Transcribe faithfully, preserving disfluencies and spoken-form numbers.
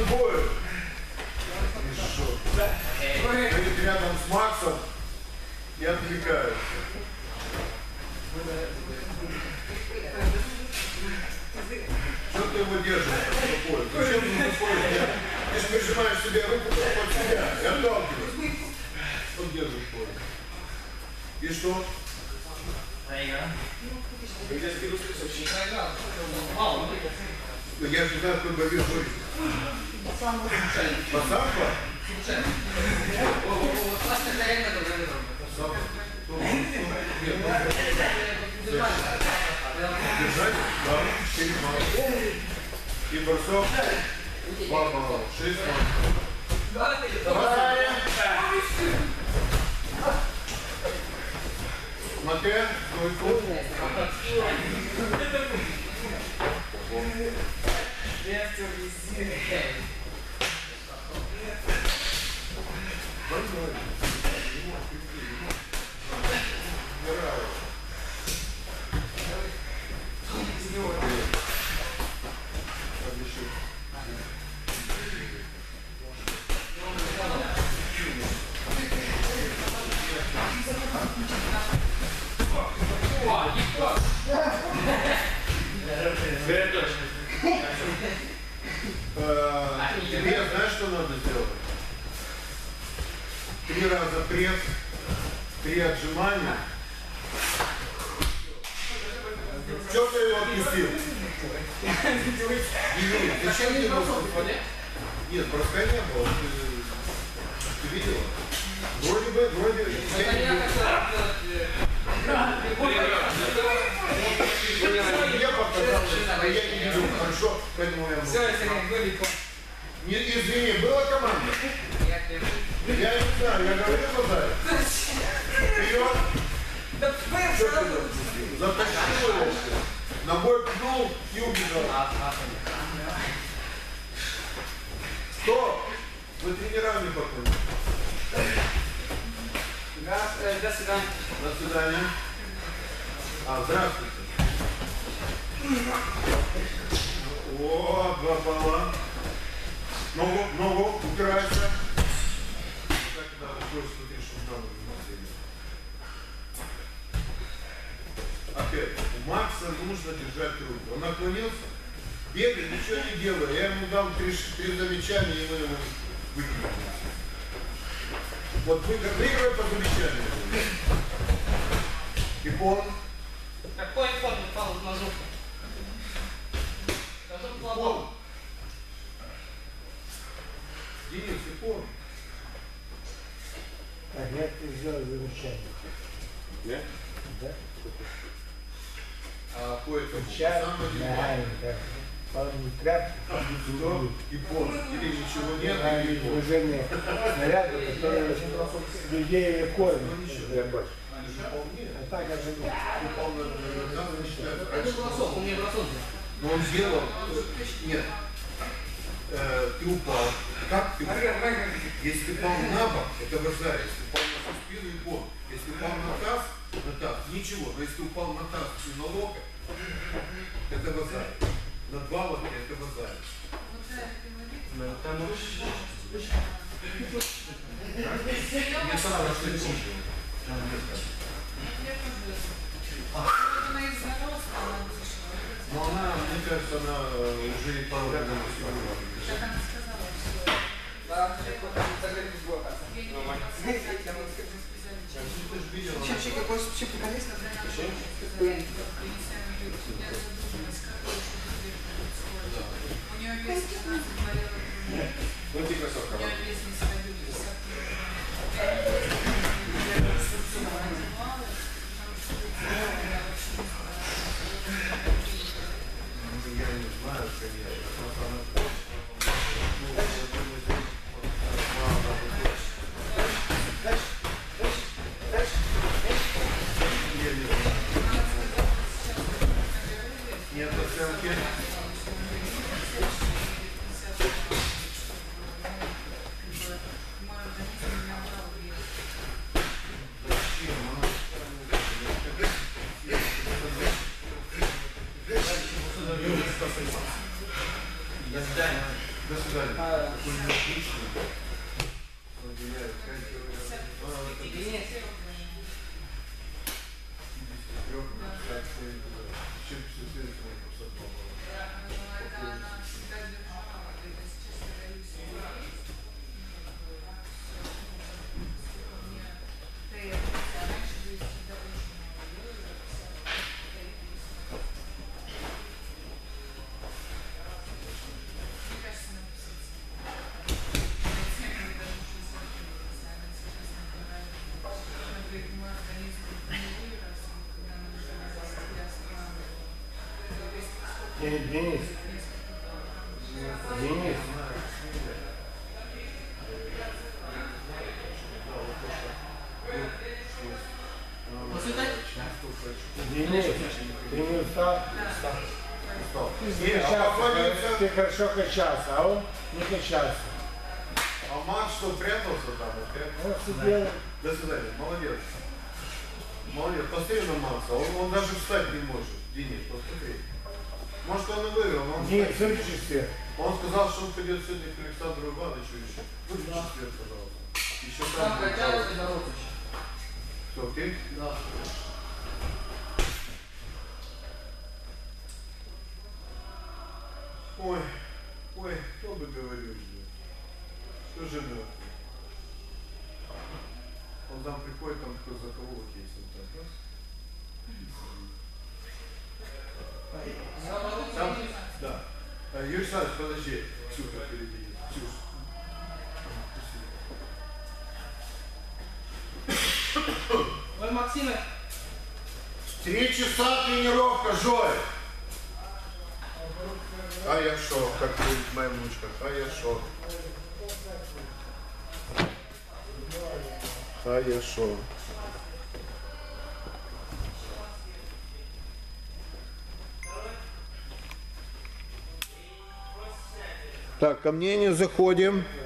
бою. Стоит рядом с Максом и отвлекают. Что ты его держишь? Зачем ты заходишь? Ты же прижимаешь себе руку под себя и отталкиваешь. Он держит пояс. И что? Я же знаю, кто бовил будет. Пацанка? Держать? Да. Четыре мало. И бросок. Два мало. Шесть мало. Давай. Смотри. Двойку. Тебе знаешь, что надо сделать? Три раза пресс, три отжимания. Что ты его отпустил? Зачем ты его отпустил? Нет, броска не было. Ты, ты видела? Вроде бы, вроде... Я показал, я не видел хорошо, поэтому я... Все, это легко. Не, извини, была команда? Я не знаю, я говорю туда. Вперед. Да что ты затащил его, ногой пнул и убежал. Стоп! Вы тренерами покойны. До свидания. До свидания. А, здравствуйте. О, два балла. Ногу, ногу, упирается. Так, да, такой смотри, что надо опять, у Макса нужно держать руку. Он наклонился, бегает, ничего не делает. Я ему дал три, три замечания, и мы его выкинули. Вот выигрывай по замечанию. Ипон. Какой ипон упал в ножу? Ипон. Денис, ипон. Так, я сделал замечание. Да? Да? А по этому Чай, да, пару тряпки, ипон. Или ничего нет, на или ипон. движение снаряда, которые людей кормят. А так я же Это бросок, у меня бросок. Но он сделал. Нет. Э, ты упал. Как ты упал? Если ты упал на бок, это вазарь. Если упал на всю спину, ипон. Если упал на таз, на таз, ничего. Но если ты упал на таз и на локоть, это вазарь. На два локтя это вазарь. Я сама расследую. Но она, мне кажется, она уже и пару раз сегодня. Как она сказала, что... Да, это говорит Бог. Ты же видела. Вообще, какой вообще приколист? У нее вес пятнадцать болело. Вот и красотка. У нее вес не сходил пятьдесят Я не знаю, конечно. Нет оценки. До свидания. А, Какой-нибудь личный. Выделяет пять килограмм. А, это Денис. пятьдесят трёх, пятьдесят семь, еще пятьдесят семь, просто попало. Это она всегда держала, это сейчас я даю себе есть. Сколько мне Тея, раньше я всегда очень мало ела, я писала Тея писала. Мне кажется, на пятьдесят семь. Пятьдесят семь, когда муж изобретался, она сейчас не понравилась. Она говорит, мой организм не вырос, когда она называлась, я сравнивала. Денис, Денис, Денис, Посветать? Денис, ты не устал? Ты Не, а качался, поклонился. ты хорошо качался, а он не качался. А Макс что, прятался там опять? Он сидел. До свидания, молодец. Молодец, посмотри на Макса, он, он даже встать не может. Денис, посмотри. Может он и выиграл, но он Денис, встать не выключи может. свет. Он сказал, что он пойдет сегодня к Александру Ивановичу еще. Выключи свет, пожалуйста. Еще Там там. качался дорогу. Что, окей? Да. Ой, ой, кто бы говорил, блин. Что же мертвый? Он там приходит, там кто за кого вот есть, он так раз. Там, да. А, Юрий Александрович, подожди, Ксюха впереди. Ксюш. Ой, Максиме. Три часа тренировка, Жой. А я шо, как будет моя внучка, а я шо. Хорошо. Так, ко мне не заходим.